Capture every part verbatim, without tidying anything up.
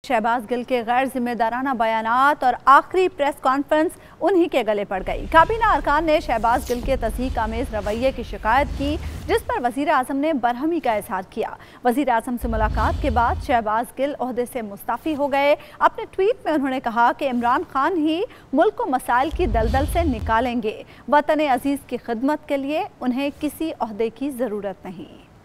शहबाज गिल के गैर जिम्मेदाराना बयानात और आखिरी प्रेस कॉन्फ्रेंस उन्हीं के गले पड़ गई। काबीना अरकान ने शहबाज गिल के तस्दीक आमेज रवैये की शिकायत की, जिस पर वज़ीर आज़म ने बरहमी का इजहार किया। वज़ीर आज़म से मुलाकात के बाद शहबाज गिल ओहदे से मुस्ताफ़ी हो गए। अपने ट्वीट में उन्होंने कहा कि इमरान खान ही मुल्क को मसाइल की दलदल से निकालेंगे। वतन अजीज़ की खिदमत के लिए उन्हें किसी ओहदे की ज़रूरत नहीं।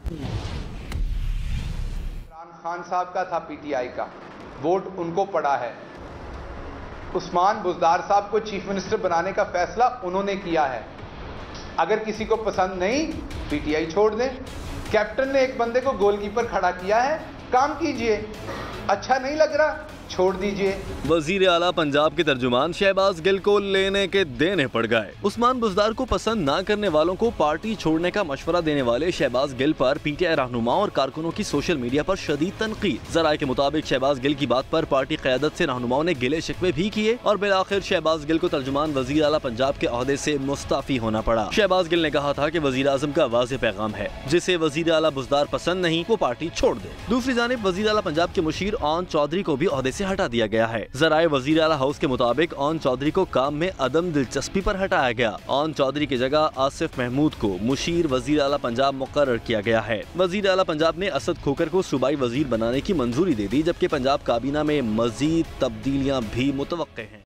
इमरान खान साहब का था पीटीआई का, वोट उनको पड़ा है। उस्मान बुज़दार साहब को चीफ मिनिस्टर बनाने का फैसला उन्होंने किया है। अगर किसी को पसंद नहीं, पीटीआई छोड़ दें। कैप्टन ने एक बंदे को गोलकीपर खड़ा किया है, काम कीजिए। अच्छा नहीं लग रहा, छोड़ दीजिए। वजीर आला पंजाब के तर्जुमान शहबाज गिल को लेने के देने पड़ गए। उस्मान बुज़दार को पसंद ना करने वालों को पार्टी छोड़ने का मशवरा देने वाले शहबाज गिल पर पीटीआई रहनुमाओं और कारकुनों की सोशल मीडिया पर शदीद तनकीद। जराये के मुताबिक शहबाज गिल की बात पर पार्टी क़यादत से रहनुमाओं ने गिले शिकवे भी किए और बिलाखिर शहबाज गिल को तर्जुमान वजीर आला पंजाब के ओहदे से मुस्ताफी होना पड़ा। शहबाज गिल ने कहा था कि वजीर आज़म का वाज़ेह पैगाम है, जिसे वजीर आला बुज़दार पसंद नहीं वो पार्टी छोड़ दे। दूसरी जानिब वजीर आला पंजाब के मुशीर आउन चौधरी को भी ओहदे से हटा दिया गया है। जराये वजीर आला हाउस के मुताबिक आउन चौधरी को काम में अदम दिलचस्पी पर हटाया गया। आउन चौधरी की जगह आसिफ महमूद को मुशीर वजीर आला पंजाब मुकर्रर किया गया है। वजीर आला पंजाब ने असद खोकर को सूबाई वजीर बनाने की मंजूरी दे दी, जबकि पंजाब काबीना में मजीद तब्दीलियां भी मुतवक्के हैं।